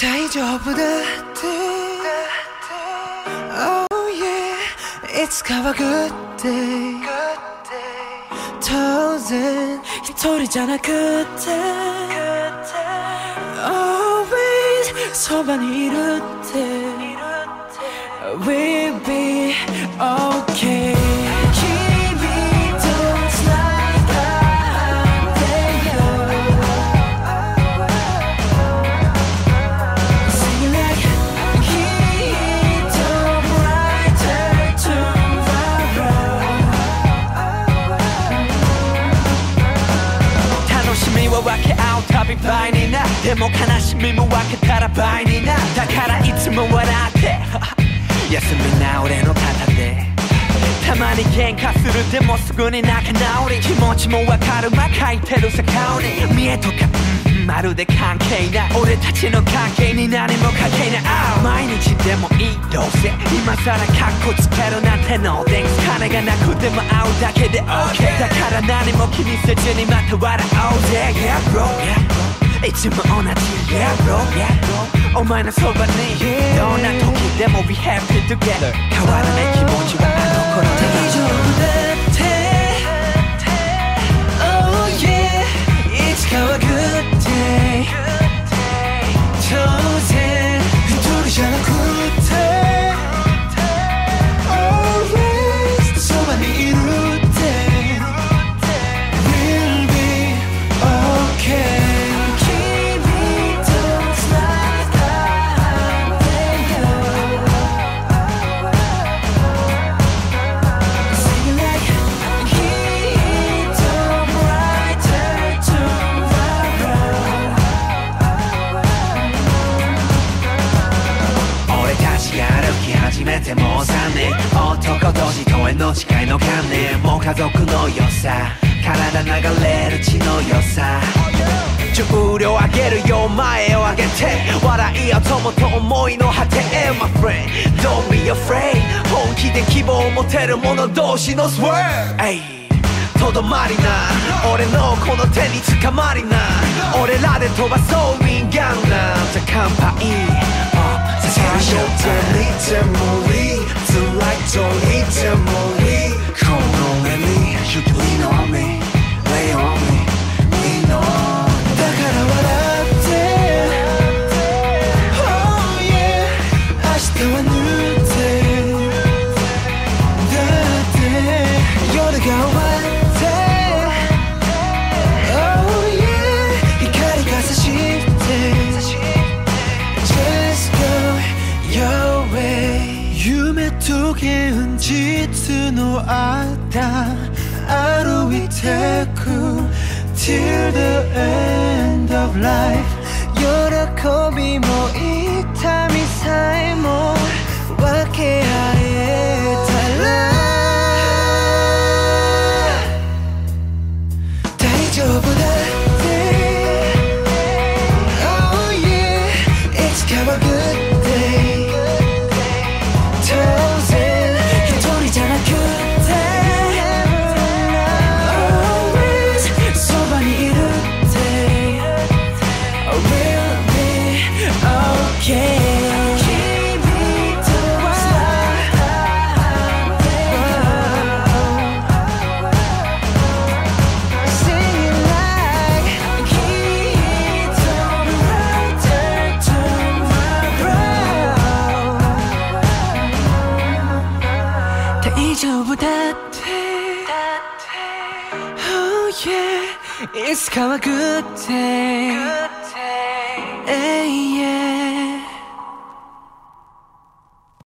大丈夫だって Oh yeah いつかは Good day 当然一人じゃなくて Always そばにいるって We'll be okay分け合うたび倍になでも悲しみも分けたら倍になだからいつも笑って休みな俺の肩でたまに喧嘩するでもすぐに仲直り気持ちも分かるま書いてるさ顔に見えとかまるで関係ない俺たちの関係に何も関係ない毎日でもいいどうせ今さらカッコつけるなんてので金がなくても会うだけで OK だから何も気にせずにまた笑おうぜ Yeah bro Yeah いつも同じ Yeah bro Yeah お前のそばにどんな時でも We happy together 変わらない気持ちはあの頃で大丈夫だって Oh yeah いつかは Good day 当然一人じゃなくて Always そばにいるって We'll be okay 君と繋がってよ Sing like heat of brighter tomorrow 俺たちが歩き始めてもう3年男と人への誓いの観念もう家族の良さ体流れる血の良さ重量上げるよ前を上げて笑い合う友と思いの果て My friend Don't be afraid 本気で希望を持てる者同士の Swear とどまりな俺のこの手につかまりな俺らで飛ばそうウィンガンなんて乾杯させるよ見てもいい辛いと言ってもいいこの上に You can lean on me Lay on me Lean on だから笑って Oh yeah 明日は New day だって夜が終わって Oh yeah 光が差して Just go your way 夢と現実の間歩いてく Till the end of life 喜びも痛みさえも分け合えたら大丈夫だって Oh yeah いつかは Good day 当然一人じゃなくて Always そばにいるって We'll be okay 君とはSinging like heat of brighter tomorrow 大丈夫だって Oh yeah いつかは Good day